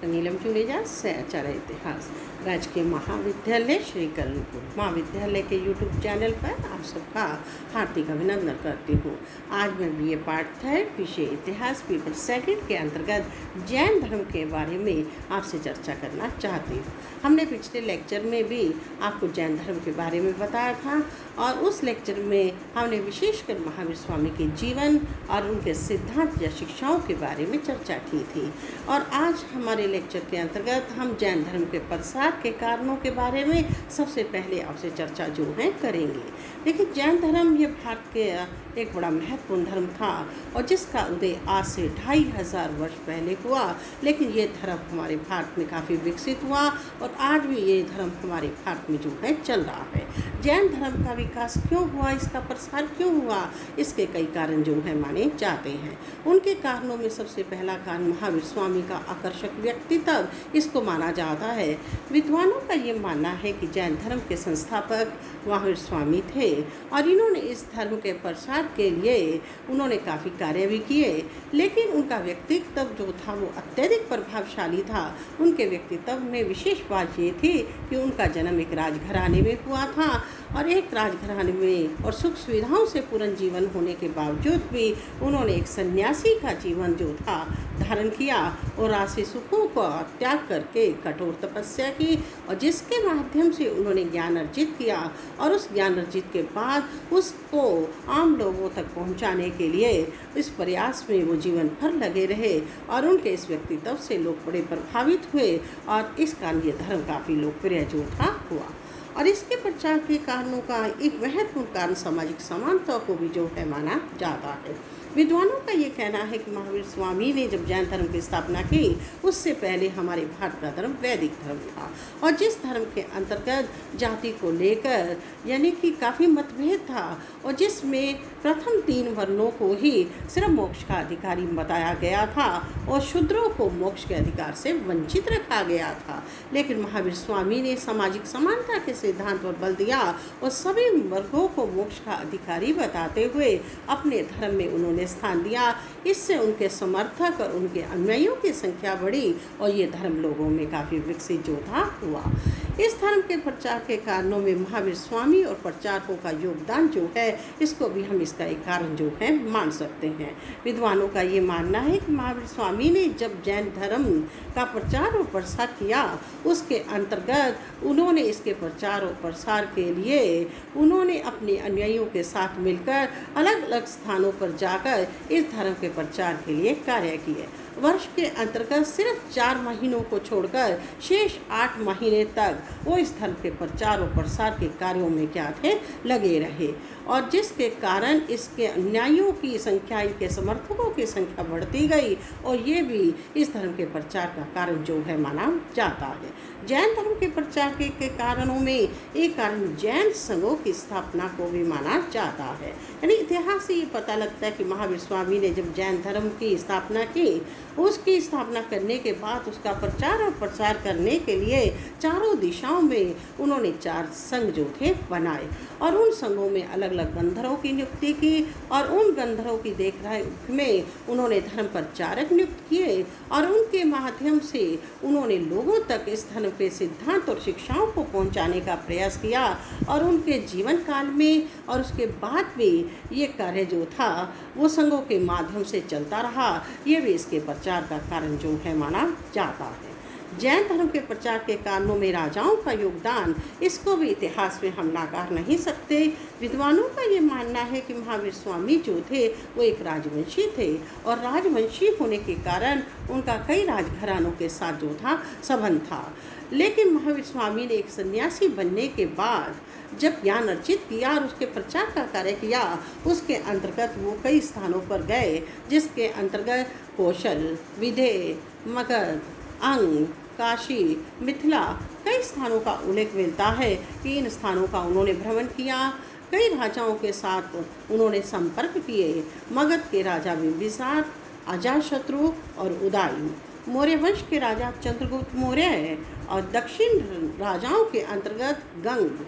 नीलम जुड़ेजा से आचार्य इतिहास राजकीय महाविद्यालय श्री कर्णपुर महाविद्यालय के यूट्यूब चैनल पर आप सबका हार्दिक अभिनंदन करती हूँ। आज मैं बीए पार्ट 3 विषय इतिहास पेपर 2 के अंतर्गत जैन धर्म के बारे में आपसे चर्चा करना चाहती हूँ। हमने पिछले लेक्चर में भी आपको जैन धर्म के बारे में बताया था और उस लेक्चर में हमने विशेषकर महावीर स्वामी के जीवन और उनके सिद्धांत या शिक्षाओं के बारे में चर्चा की थी। और आज हमारे लेक्चर के अंतर्गत हम जैन धर्म के प्रसार के कारणों के बारे में सबसे पहले आपसे चर्चा जो है करेंगे। देखिए, जैन धर्म ये भारत के एक बड़ा महत्वपूर्ण धर्म था और जिसका उदय आज से 2500 वर्ष पहले हुआ, लेकिन ये धर्म हमारे भारत में काफ़ी विकसित हुआ और आज भी ये धर्म हमारे भारत में जो है चल रहा है। जैन धर्म का विकास क्यों हुआ, इसका प्रसार क्यों हुआ, इसके कई कारण जो है माने जाते हैं। उनके कारणों में सबसे पहला कारण महावीर स्वामी का आकर्षक व्यक्तित्व इसको माना जाता है। विद्वानों का ये मानना है कि जैन धर्म के संस्थापक महावीर स्वामी थे और इन्होंने इस धर्म के प्रसार के लिए उन्होंने काफ़ी कार्य भी किए, लेकिन उनका व्यक्तित्व जो था वो अत्यधिक प्रभावशाली था। उनके व्यक्तित्व में विशेष बात ये थी कि उनका जन्म एक राजघराने में हुआ था और एक राजघराने में और सुख सुविधाओं से पूर्ण जीवन होने के बावजूद भी उन्होंने एक सन्यासी का जीवन जो था धारण किया और राशि सुखों को त्याग करके कठोर तपस्या की और जिसके माध्यम से उन्होंने ज्ञान अर्जित किया और उस ज्ञान अर्जित के बाद उसको आम लोगों तक पहुंचाने के लिए इस प्रयास में वो जीवन भर लगे रहे और उनके इस व्यक्तित्व से लोग बड़े प्रभावित हुए और इस कारण ये धर्म काफ़ी लोकप्रिय जो था हुआ। और इसके प्रचार के कारणों का एक महत्वपूर्ण कारण सामाजिक समानता को भी जो है माना जाता है। विद्वानों का ये कहना है कि महावीर स्वामी ने जब जैन धर्म की स्थापना की उससे पहले हमारे भारत का धर्म वैदिक धर्म था और जिस धर्म के अंतर्गत जाति को लेकर यानी कि काफ़ी मतभेद था और जिसमें प्रथम 3 वर्णों को ही सिर्फ मोक्ष का अधिकारी बताया गया था और शूद्रों को मोक्ष के अधिकार से वंचित रखा गया था। लेकिन महावीर स्वामी ने सामाजिक समानता के सिद्धांत पर बल दिया और सभी वर्गों को मोक्ष का अधिकारी बताते हुए अपने धर्म में उन्होंने स्थान दिया। इससे उनके समर्थक और उनके अनुयायियों की संख्या बढ़ी और ये धर्म लोगों में काफ़ी विकसित जो था हुआ। इस धर्म के प्रचार के कारणों में महावीर स्वामी और प्रचारकों का योगदान जो है इसको भी हम इसका एक कारण जो है मान सकते हैं। विद्वानों का ये मानना है कि महावीर स्वामी ने जब जैन धर्म का प्रचार और प्रसार किया उसके अंतर्गत उन्होंने इसके प्रचार और प्रसार के लिए उन्होंने अपने अनुयायियों के साथ मिलकर अलग अलग स्थानों पर जाकर इस धर्म के प्रचार के लिए कार्य किए। वर्ष के अंतर्गत सिर्फ 4 महीनों को छोड़कर शेष 8 महीने तक वो इस धर्म के प्रचार और प्रसार के कार्यों में क्या थे लगे रहे और जिसके कारण इसके अनुयायियों की संख्या, इनके समर्थकों की संख्या बढ़ती गई और ये भी इस धर्म के प्रचार का कारण जो है माना जाता है। जैन धर्म के प्रचार के कारणों में एक कारण जैन संघों की स्थापना को भी माना जाता है। यानी इतिहास से ये पता लगता है कि महावीर स्वामी ने जब जैन धर्म की स्थापना की उसकी स्थापना करने के बाद उसका प्रचार और प्रसार करने के लिए चारों दिशाओं में उन्होंने 4 संघ जो थे बनाए और उन संघों में अलग अलग गंधर्वों की नियुक्ति की और उन गंधर्वों की देखरेख में उन्होंने धर्म प्रचारक नियुक्त किए और उनके माध्यम से उन्होंने लोगों तक इस धर्म के सिद्धांत और शिक्षाओं को पहुंचाने का प्रयास किया और उनके जीवन काल में और उसके बाद भी ये कार्य जो था वो संघों के माध्यम से चलता रहा। ये भी इसके प्रचार का कारण जो है माना जाता है। जैन धर्म के प्रचार के कारणों में राजाओं का योगदान इसको भी इतिहास में हम नकार नहीं सकते। विद्वानों का ये मानना है कि महावीर स्वामी जो थे वो एक राजवंशी थे और राजवंशी होने के कारण उनका कई राजघरानों के साथ जो था संबंध था। लेकिन महावीर स्वामी ने एक सन्यासी बनने के बाद जब ज्ञान अर्जित किया और उसके प्रचार का कार्य किया उसके अंतर्गत वो कई स्थानों पर गए जिसके अंतर्गत कौशल, विदेह, मगध, अंग, काशी, मिथिला कई स्थानों का उल्लेख मिलता है कि इन स्थानों का उन्होंने भ्रमण किया। कई राजाओं के साथ उन्होंने संपर्क किए। मगध के राजा बिंबिसार, अजातशत्रु और उदयन, मौर्य वंश के राजा चंद्रगुप्त मौर्य और दक्षिण राजाओं के अंतर्गत गंग,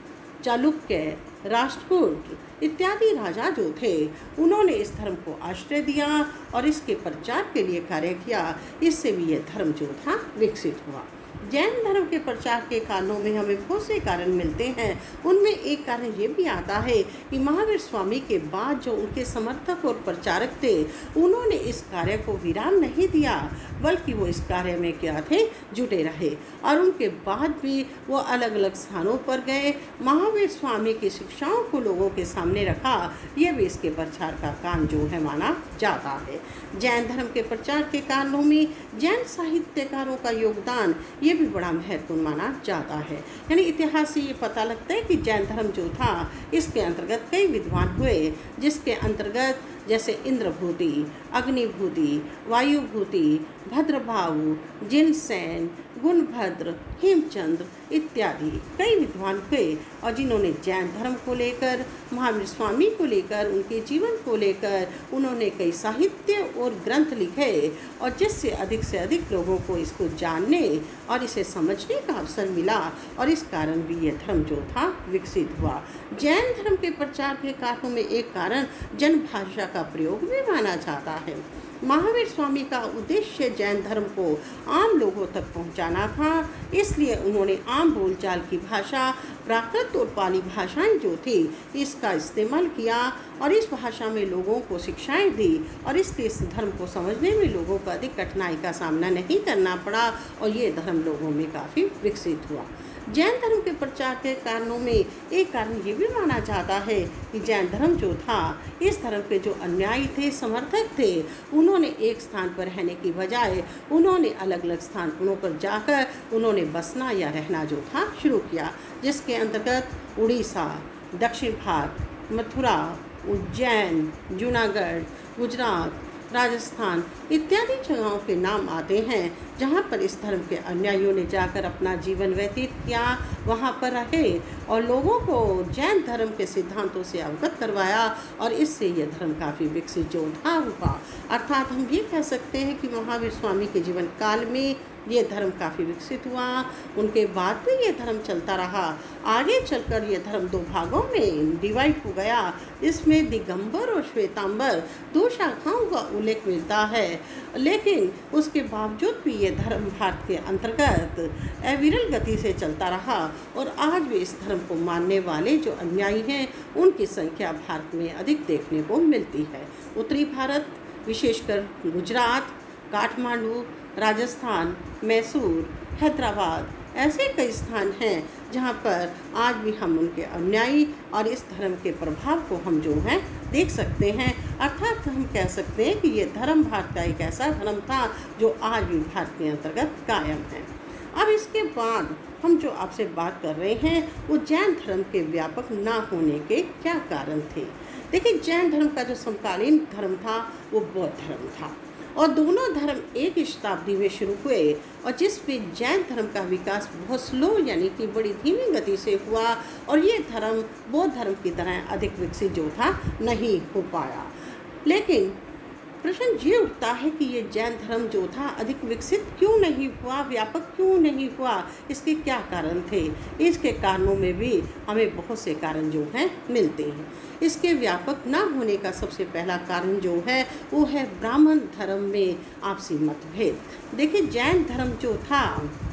चालुक्य, राष्ट्रकूट इत्यादि राजा जो थे, उन्होंने इस धर्म को आश्रय दिया और इसके प्रचार के लिए कार्य किया। इससे भी यह धर्म जो था विकसित हुआ। जैन धर्म के प्रचार के कारणों में हमें बहुत से कारण मिलते हैं। उनमें एक कारण ये भी आता है कि महावीर स्वामी के बाद जो उनके समर्थक और प्रचारक थे, उन्होंने इस कार्य को विराम नहीं दिया, बल्कि वो इस कार्य में क्या थे, जुटे रहे। और उनके बाद भी वो अलग अलग स्थानों पर गए, महावीर स्वामी की शिक्षाओं को लोगों के सामने रखा। यह भी इसके प्रचार का काम जो है माना जाता है। जैन धर्म के प्रचार के कारणों में जैन साहित्यकारों का योगदान ये भी बड़ा महत्वपूर्ण माना जाता है। यानी इतिहास से ये पता लगता है कि जैन धर्म जो था, इसके अंतर्गत कई विद्वान हुए, जिसके अंतर्गत जैसे इंद्रभूति, अग्निभूति, वायुभूति, भद्रभाऊ, जिनसेन, गुणभद्र, हेमचंद्र इत्यादि कई विद्वान हुए, और जिन्होंने जैन धर्म को लेकर, महावीर स्वामी को लेकर, उनके जीवन को लेकर उन्होंने कई साहित्य और ग्रंथ लिखे, और जिससे अधिक से अधिक लोगों को इसको जानने और इसे समझने का अवसर मिला, और इस कारण भी यह धर्म जो था विकसित हुआ। जैन धर्म के प्रचार के कारणों में एक कारण जन भाषा का प्रयोग भी माना जाता है। महावीर स्वामी का उद्देश्य जैन धर्म को आम लोगों तक पहुंचाना था, इसलिए उन्होंने आम बोलचाल की भाषा, प्राकृत और पाली भाषाएं जो थी, इसका इस्तेमाल किया और इस भाषा में लोगों को शिक्षाएं दी, और इससे इस धर्म को समझने में लोगों को अधिक कठिनाई का सामना नहीं करना पड़ा, और ये धर्म लोगों में काफ़ी विकसित हुआ। जैन धर्म के प्रचार के कारणों में एक कारण ये भी माना जाता है कि जैन धर्म जो था, इस धर्म के जो अनुयायी थे, समर्थक थे, उन्होंने एक स्थान पर रहने की बजाय उन्होंने अलग अलग स्थानों पर जाकर उन्होंने बसना या रहना जो था शुरू किया, जिसके अंतर्गत उड़ीसा, दक्षिण भारत, मथुरा, उज्जैन, जूनागढ़, गुजरात, राजस्थान इत्यादि जगहों के नाम आते हैं, जहाँ पर इस धर्म के अनुयायियों ने जाकर अपना जीवन व्यतीत किया, वहाँ पर रहे और लोगों को जैन धर्म के सिद्धांतों से अवगत करवाया, और इससे यह धर्म काफ़ी विकसित जो था हुआ। अर्थात हम ये कह सकते हैं कि महावीर स्वामी के जीवन काल में ये धर्म काफ़ी विकसित हुआ। उनके बाद भी ये धर्म चलता रहा। आगे चलकर ये धर्म दो भागों में डिवाइड हो गया, इसमें दिगंबर और श्वेतांबर दो शाखाओं का उल्लेख मिलता है, लेकिन उसके बावजूद भी ये धर्म भारत के अंतर्गत अविरल गति से चलता रहा, और आज भी इस धर्म को मानने वाले जो अनुयायी हैं, उनकी संख्या भारत में अधिक देखने को मिलती है। उत्तरी भारत, विशेषकर गुजरात, काठमांडू, राजस्थान, मैसूर, हैदराबाद, ऐसे कई स्थान हैं जहाँ पर आज भी हम उनके अनुयायी और इस धर्म के प्रभाव को हम जो हैं देख सकते हैं। अर्थात हम कह सकते हैं कि ये धर्म भारत का एक ऐसा धर्म था जो आज भी भारत के अंतर्गत कायम है। अब इसके बाद हम जो आपसे बात कर रहे हैं, वो जैन धर्म के व्यापक ना होने के क्या कारण थे। देखिए, जैन धर्म का जो समकालीन धर्म था वो बौद्ध धर्म था, और दोनों धर्म एक ही शताब्दी में शुरू हुए, और जिसमें जैन धर्म का विकास बहुत स्लो यानी कि बड़ी धीमी गति से हुआ, और ये धर्म बौद्ध धर्म की तरह अधिक विकसित जो था नहीं हो पाया। लेकिन प्रश्न ये उठता है कि ये जैन धर्म जो था अधिक विकसित क्यों नहीं हुआ, व्यापक क्यों नहीं हुआ, इसके क्या कारण थे। इसके कारणों में भी हमें बहुत से कारण जो हैं मिलते हैं। इसके व्यापक ना होने का सबसे पहला कारण जो है वो है ब्राह्मण धर्म में आपसी मतभेद। देखिए, जैन धर्म जो था,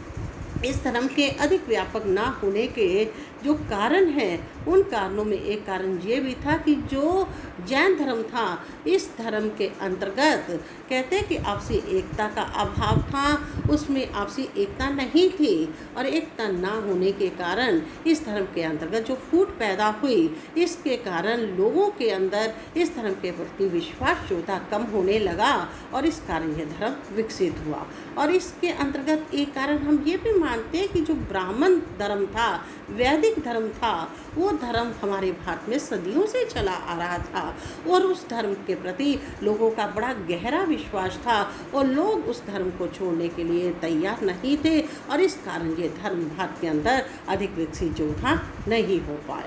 इस धर्म के अधिक व्यापक ना होने के जो कारण हैं, उन कारणों में एक कारण ये भी था कि जो जैन धर्म था, इस धर्म के अंतर्गत कहते हैं कि आपसी एकता का अभाव था, उसमें आपसी एकता नहीं थी, और एकता ना होने के कारण इस धर्म के अंतर्गत जो फूट पैदा हुई, इसके कारण लोगों के अंदर इस धर्म के प्रति विश्वास जो था कम होने लगा, और इस कारण यह धर्म विकसित हुआ। और इसके अंतर्गत एक कारण हम ये भी मानते हैं कि जो ब्राह्मण धर्म था, वैदिक धर्म था, वो धर्म हमारे भारत में सदियों से चला आ रहा था, और उस धर्म के प्रति लोगों का बड़ा गहरा विश्वास था, और लोग उस धर्म को छोड़ने के लिए तैयार नहीं थे, और इस कारण ये धर्म भारत के अंदर अधिक विकसित जो था नहीं हो पाया।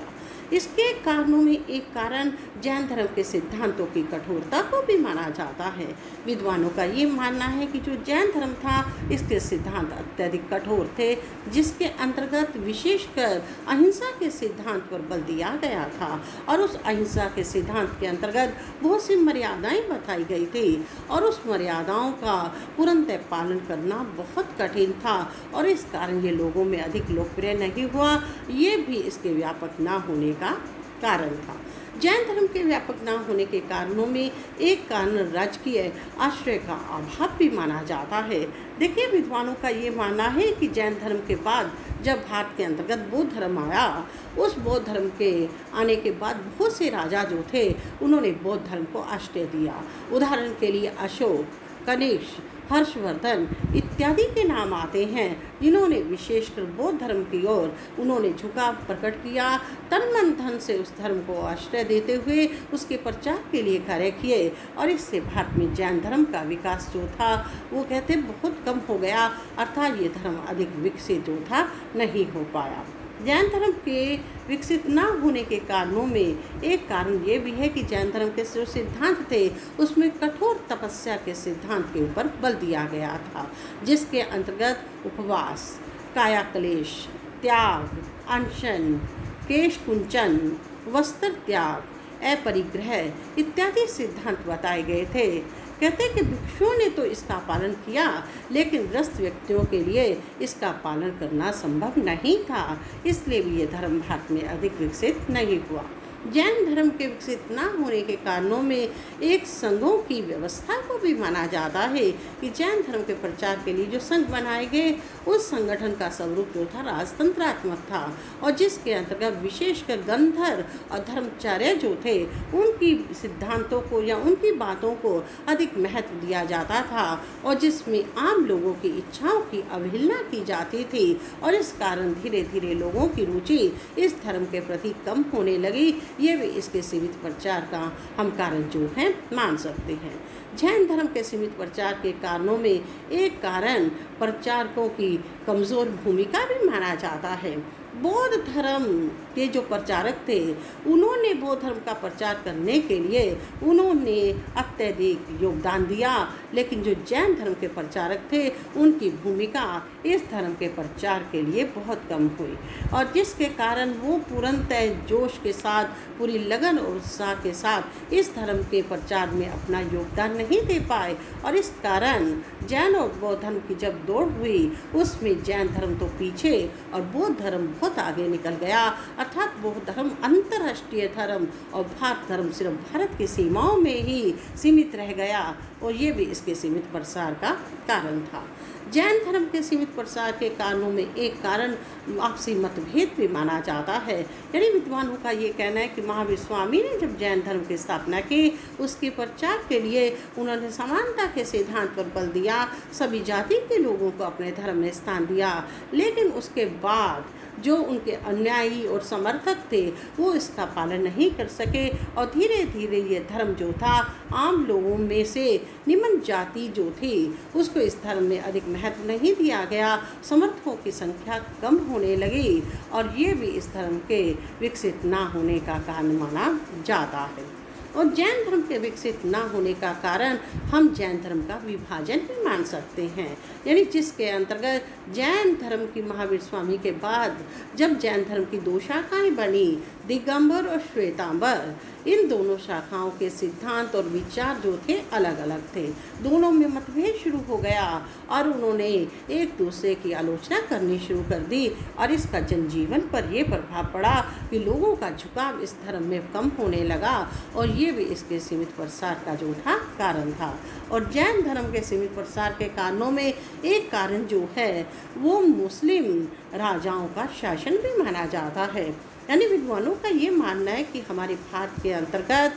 इसके कारणों में एक कारण जैन धर्म के सिद्धांतों की कठोरता को भी माना जाता है। विद्वानों का ये मानना है कि जो जैन धर्म था इसके सिद्धांत अत्यधिक कठोर थे, जिसके अंतर्गत विशेषकर अहिंसा के सिद्धांत पर बल दिया गया था और उस अहिंसा के सिद्धांत के अंतर्गत बहुत सी मर्यादाएं बताई गई थी और उस मर्यादाओं का पूर्णतः पालन करना बहुत कठिन था और इस कारण ये लोगों में अधिक लोकप्रिय नहीं हुआ। ये भी इसके व्यापक ना होने का कारण था। जैन धर्म के व्यापक न होने के कारणों में एक कारण राजकीय आश्रय का अभाव भी माना जाता है। देखिए, विद्वानों का ये मानना है कि जैन धर्म के बाद जब भारत के अंतर्गत बौद्ध धर्म आया, उस बौद्ध धर्म के आने के बाद बहुत से राजा जो थे उन्होंने बौद्ध धर्म को आश्रय दिया। उदाहरण के लिए अशोक, कनिष्क, हर्षवर्धन इत्यादि के नाम आते हैं, जिन्होंने विशेषकर बौद्ध धर्म की ओर उन्होंने झुकाव प्रकट किया, तन मन धन से उस धर्म को आश्रय देते हुए उसके प्रचार के लिए कार्य किए और इससे भारत में जैन धर्म का विकास जो था वो कहते बहुत कम हो गया, अर्थात ये धर्म अधिक विकसित जो था नहीं हो पाया। जैन धर्म के विकसित न होने के कारणों में एक कारण ये भी है कि जैन धर्म के जो सिद्धांत थे उसमें कठोर तपस्या के सिद्धांत के ऊपर बल दिया गया था, जिसके अंतर्गत उपवास, कायाक्लेश, त्याग, अनशन, केश कुंचन, वस्त्र त्याग, अपरिग्रह इत्यादि सिद्धांत बताए गए थे। कहते हैं कि भिक्षुओं ने तो इसका पालन किया, लेकिन ग्रस्त व्यक्तियों के लिए इसका पालन करना संभव नहीं था, इसलिए भी ये धर्म भारत में अधिक विकसित नहीं हुआ। जैन धर्म के विकसित न होने के कारणों में एक संघों की व्यवस्था को भी माना जाता है कि जैन धर्म के प्रचार के लिए जो संघ बनाए गए उस संगठन का स्वरूप जो था राजतंत्रात्मक था और जिसके अंतर्गत विशेषकर गंधर्व और धर्मचार्य जो थे उनकी सिद्धांतों को या उनकी बातों को अधिक महत्व दिया जाता था और जिसमें आम लोगों की इच्छाओं की अवहेलना की जाती थी और इस कारण धीरे धीरे लोगों की रुचि इस धर्म के प्रति कम होने लगी। ये भी इसके सीमित प्रचार का हम कारण जो है मान सकते हैं। जैन धर्म के सीमित प्रचार के कारणों में एक कारण प्रचारकों की कमज़ोर भूमिका भी माना जाता है। बौद्ध धर्म के जो प्रचारक थे उन्होंने बौद्ध धर्म का प्रचार करने के लिए उन्होंने अत्यधिक योगदान दिया, लेकिन जो जैन धर्म के प्रचारक थे उनकी भूमिका इस धर्म के प्रचार के लिए बहुत कम हुई और जिसके कारण वो पूर्णतः जोश के साथ, पूरी लगन और उत्साह के साथ इस धर्म के प्रचार में अपना योगदान नहीं दे पाए और इस कारण जैन और बौद्ध धर्म की जब दौड़ हुई उसमें जैन धर्म तो पीछे और बौद्ध धर्म बहुत आगे निकल गया, अर्थात बौद्ध धर्म अंतर्राष्ट्रीय धर्म और भारत धर्म सिर्फ भारत की सीमाओं में ही सीमित रह गया और ये भी इसके सीमित प्रसार का कारण था। जैन धर्म के सीमित प्रसार के कारणों में एक कारण आपसी मतभेद भी माना जाता है। यानी विद्वानों का ये कहना है कि महावीर स्वामी ने जब जैन धर्म की स्थापना की उसके प्रचार के लिए उन्होंने समानता के सिद्धांत पर बल दिया, सभी जाति के लोगों को अपने धर्म में स्थान दिया, लेकिन उसके बाद जो उनके अनुयायी और समर्थक थे वो इसका पालन नहीं कर सके और धीरे धीरे ये धर्म जो था आम लोगों में से निम्न जाति जो थी उसको इस धर्म में अधिक महत्व नहीं दिया गया, समर्थकों की संख्या कम होने लगी और ये भी इस धर्म के विकसित ना होने का कारण माना जाता है। और जैन धर्म के विकसित न होने का कारण हम जैन धर्म का विभाजन भी मान सकते हैं, यानी जिसके अंतर्गत जैन धर्म की महावीर स्वामी के बाद जब जैन धर्म की दो शाखाएं बनी, दिगंबर और श्वेतांबर, इन दोनों शाखाओं के सिद्धांत और विचार जो थे अलग अलग थे, दोनों में मतभेद शुरू हो गया और उन्होंने एक दूसरे की आलोचना करनी शुरू कर दी और इसका जनजीवन पर यह प्रभाव पड़ा कि लोगों का झुकाव इस धर्म में कम होने लगा और ये भी इसके सीमित प्रसार का जो था कारण था। और जैन धर्म के सीमित प्रसार के कारणों में एक कारण जो है वो मुस्लिम राजाओं का शासन भी माना जाता है। यानी विद्वानों का ये मानना है कि हमारे भारत के अंतर्गत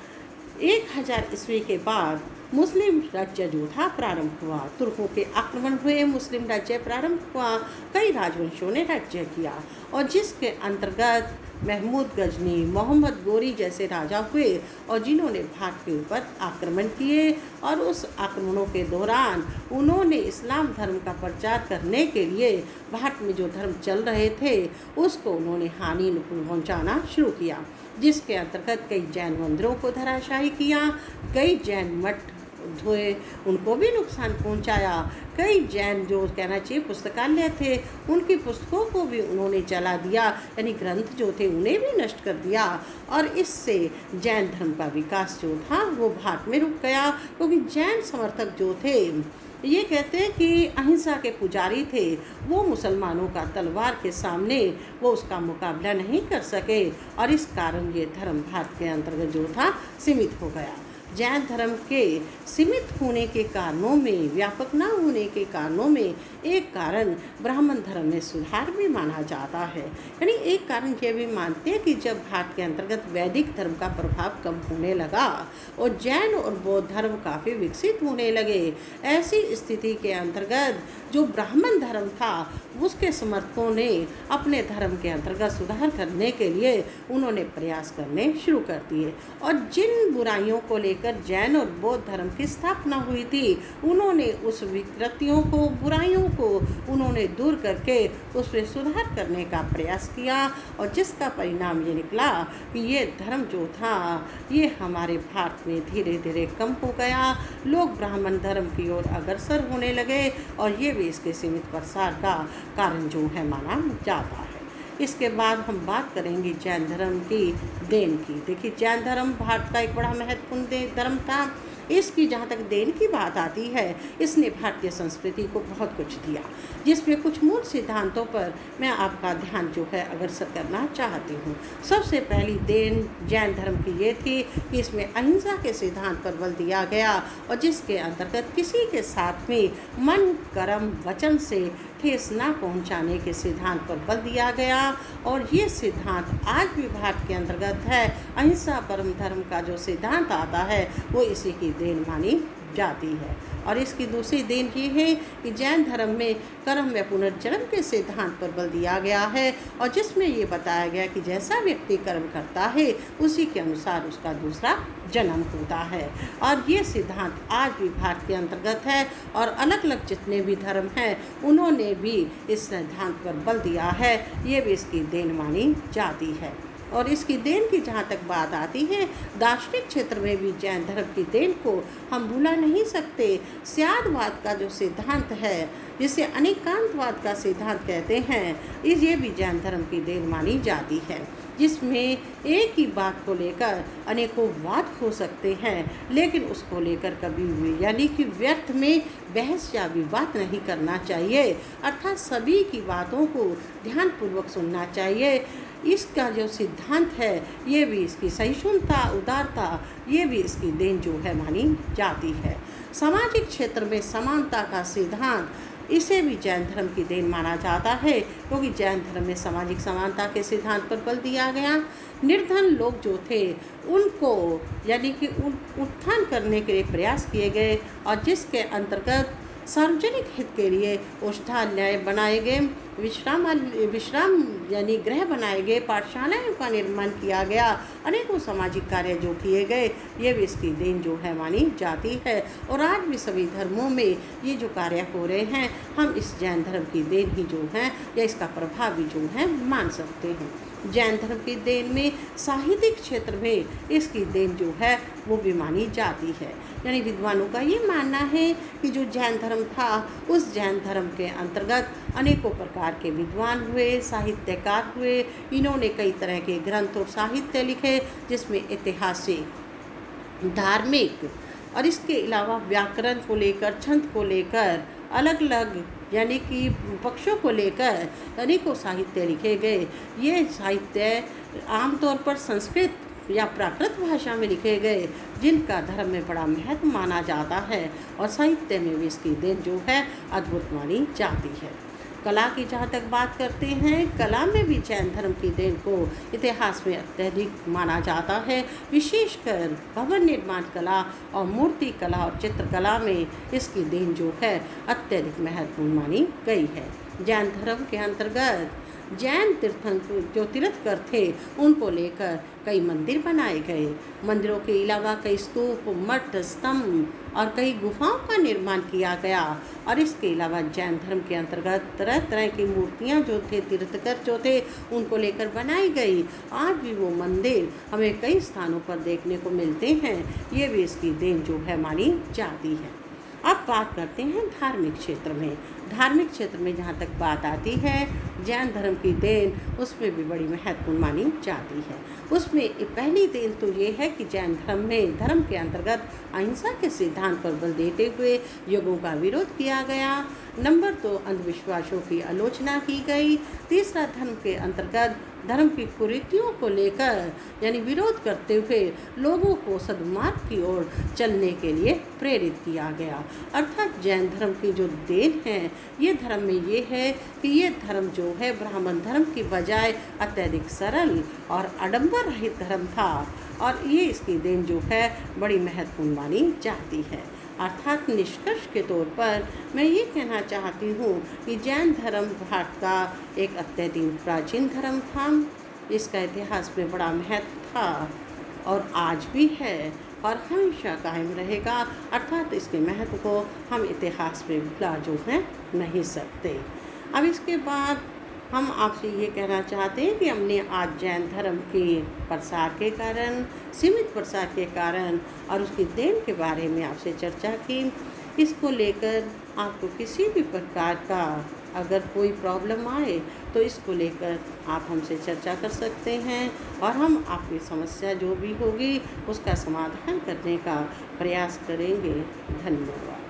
1000 ईस्वी के बाद मुस्लिम राज्य जो था प्रारंभ हुआ, तुर्कों के आक्रमण हुए, मुस्लिम राज्य प्रारंभ हुआ, कई राजवंशों ने राज्य किया और जिसके अंतर्गत महमूद गजनी, मोहम्मद गोरी जैसे राजा हुए और जिन्होंने भारत के ऊपर आक्रमण किए और उस आक्रमणों के दौरान उन्होंने इस्लाम धर्म का प्रचार करने के लिए भारत में जो धर्म चल रहे थे उसको उन्होंने हानि पहुंचाना शुरू किया, जिसके अंतर्गत कई जैन मंदिरों को धराशायी किया, कई जैन मठ धोए, उनको भी नुकसान पहुंचाया, कई जैन जो कहना चाहिए पुस्तकालय थे उनकी पुस्तकों को भी उन्होंने जला दिया, यानी ग्रंथ जो थे उन्हें भी नष्ट कर दिया। और इससे जैन धर्म का विकास जो था वो भारत में रुक गया, क्योंकि जैन समर्थक जो थे ये कहते हैं कि अहिंसा के पुजारी थे, वो मुसलमानों का तलवार के सामने वो उसका मुकाबला नहीं कर सके और इस कारण ये धर्म भारत के अंतर्गत जो था सीमित हो गया। जैन धर्म के सीमित होने के कारणों में, व्यापक न होने के कारणों में एक कारण ब्राह्मण धर्म में सुधार भी माना जाता है। यानी एक कारण ये भी मानते हैं कि जब भारत के अंतर्गत वैदिक धर्म का प्रभाव कम होने लगा और जैन और बौद्ध धर्म काफ़ी विकसित होने लगे, ऐसी स्थिति के अंतर्गत जो ब्राह्मण धर्म था उसके समर्थकों ने अपने धर्म के अंतर्गत सुधार करने के लिए उन्होंने प्रयास करने शुरू कर दिए और जिन बुराइयों को लेकर जैन और बौद्ध धर्म की स्थापना हुई थी उन्होंने उस विकृतियों को, बुराइयों को उन्होंने दूर करके उसमें सुधार करने का प्रयास किया और जिसका परिणाम ये निकला कि ये धर्म जो था ये हमारे भारत में धीरे धीरे कम हो गया, लोग ब्राह्मण धर्म की ओर अग्रसर होने लगे और ये भी इसके सीमित प्रसार का कारण जो है माना जाता है। इसके बाद हम बात करेंगे जैन धर्म की देन की। देखिए जैन धर्म भारत का एक बड़ा महत्वपूर्ण धर्म था। इसकी जहाँ तक देन की बात आती है, इसने भारतीय संस्कृति को बहुत कुछ दिया, जिसमें कुछ मूल सिद्धांतों पर मैं आपका ध्यान जो है अग्रसर करना चाहती हूँ। सबसे पहली देन जैन धर्म की ये थी कि इसमें अहिंसा के सिद्धांत पर बल दिया गया और जिसके अंतर्गत किसी के साथ में मन, कर्म, वचन से ठेस न पहुंचाने के सिद्धांत पर बल दिया गया और ये सिद्धांत आज भी भारत के अंतर्गत है। अहिंसा परम धर्म का जो सिद्धांत आता है वो इसी की देन मानी जाती है। और इसकी दूसरी देन ये है कि जैन धर्म में कर्म व पुनर्जन्म के सिद्धांत पर बल दिया गया है और जिसमें ये बताया गया कि जैसा व्यक्ति कर्म करता है उसी के अनुसार उसका दूसरा जन्म होता है। और ये सिद्धांत आज भी भारत के अंतर्गत है और अलग अलग जितने भी धर्म हैं उन्होंने भी इस सिद्धांत पर बल दिया है, ये भी इसकी देन मानी जाती है। और इसकी देन की जहाँ तक बात आती है, दार्शनिक क्षेत्र में भी जैन धर्म की देन को हम भुला नहीं सकते। स्यादवाद का जो सिद्धांत है, जिसे अनेकांतवाद का सिद्धांत कहते हैं, ये भी जैन धर्म की देन मानी जाती है, जिसमें एक ही बात को लेकर अनेकों वाद हो सकते हैं, लेकिन उसको लेकर कभी भी यानी कि व्यर्थ में बहस या विवाद नहीं करना चाहिए, अर्थात सभी की बातों को ध्यानपूर्वक सुनना चाहिए। इसका जो सिद्धांत है ये भी इसकी सहिष्णुता, उदारता, ये भी इसकी देन जो है मानी जाती है। सामाजिक क्षेत्र में समानता का सिद्धांत, इसे भी जैन धर्म की देन माना जाता है, क्योंकि जैन धर्म में सामाजिक समानता के सिद्धांत पर बल दिया गया। निर्धन लोग जो थे उनको यानी कि उत्थान करने के लिए प्रयास किए गए और जिसके अंतर्गत सार्वजनिक हित के लिए औषधालय बनाए गए, विश्राम यानी गृह बनाए गए, पाठशालाओं का निर्माण किया गया, अनेकों सामाजिक कार्य जो किए गए, ये भी इसकी देन जो है मानी जाती है। और आज भी सभी धर्मों में ये जो कार्य हो रहे हैं, हम इस जैन धर्म की देन ही जो है या इसका प्रभाव भी जो है मान सकते हैं। जैन धर्म की देन में साहित्यिक क्षेत्र में इसकी देन जो है वो भी मानी जाती है। यानी विद्वानों का ये मानना है कि जो जैन धर्म था उस जैन धर्म के अंतर्गत अनेकों प्रकार के विद्वान हुए, साहित्यकार हुए, इन्होंने कई तरह के ग्रंथ और साहित्य लिखे, जिसमें ऐतिहासिक, धार्मिक और इसके अलावा व्याकरण को लेकर, छंद को लेकर, अलग अलग यानी कि पक्षों को लेकर अनेकों साहित्य लिखे गए। ये साहित्य आमतौर पर संस्कृत या प्राकृत भाषा में लिखे गए, जिनका धर्म में बड़ा महत्व माना जाता है और साहित्य में भी इसकी देन जो है अद्भुत मानी जाती है। कला की जहाँ तक बात करते हैं, कला में भी जैन धर्म की देन को इतिहास में अत्यधिक माना जाता है। विशेषकर भवन निर्माण कला और मूर्ति कला और चित्रकला में इसकी देन जो है अत्यधिक महत्वपूर्ण मानी गई है। जैन धर्म के अंतर्गत जैन तीर्थंकर जो तीर्थकर थे उनको लेकर कई मंदिर बनाए गए। मंदिरों के अलावा कई स्तूप, मठ, स्तंभ और कई गुफाओं का निर्माण किया गया। और इसके अलावा जैन धर्म के अंतर्गत तरह तरह की मूर्तियां जो थे, तीर्थकर जो थे, उनको लेकर बनाई गई। आज भी वो मंदिर हमें कई स्थानों पर देखने को मिलते हैं। ये भी इसकी देन जो है मानी जाती है। अब बात करते हैं धार्मिक क्षेत्र में। धार्मिक क्षेत्र में जहाँ तक बात आती है जैन धर्म की देन, उसमें भी बड़ी महत्वपूर्ण मानी जाती है। उसमें पहली देन तो ये है कि जैन धर्म में धर्म के अंतर्गत अहिंसा के सिद्धांत पर बल देते हुए युगों का विरोध किया गया। नंबर 2, अंधविश्वासों की आलोचना की गई। तीसरा, धर्म के अंतर्गत धर्म की कुरीतियों को लेकर यानी विरोध करते हुए लोगों को सद्मार्ग की ओर चलने के लिए प्रेरित किया गया। अर्थात जैन धर्म की जो देन है ये धर्म में ये है कि ये धर्म जो है ब्राह्मण धर्म की बजाय अत्यधिक सरल और आडंबर रहित धर्म था। और ये इसकी देन जो है बड़ी महत्वपूर्ण मानी जाती है। अर्थात निष्कर्ष के तौर पर मैं ये कहना चाहती हूँ कि जैन धर्म भारत का एक अत्यधिक प्राचीन धर्म था। इसका इतिहास में बड़ा महत्व था और आज भी है और हमेशा कायम रहेगा। अर्थात इसके महत्व को हम इतिहास में भुला जो है नहीं सकते। अब इसके बाद हम आपसे ये कहना चाहते हैं कि हमने आज जैन धर्म के प्रसार के कारण, सीमित प्रसार के कारण और उसकी देन के बारे में आपसे चर्चा की। इसको लेकर आपको किसी भी प्रकार का अगर कोई प्रॉब्लम आए तो इसको लेकर आप हमसे चर्चा कर सकते हैं और हम आपकी समस्या जो भी होगी उसका समाधान करने का प्रयास करेंगे। धन्यवाद।